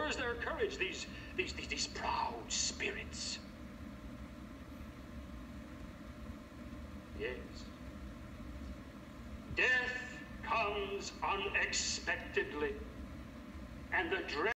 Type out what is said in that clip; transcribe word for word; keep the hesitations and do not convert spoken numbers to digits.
Where's their courage, these, these, these, these proud spirits? Yes. Death comes unexpectedly, and the dread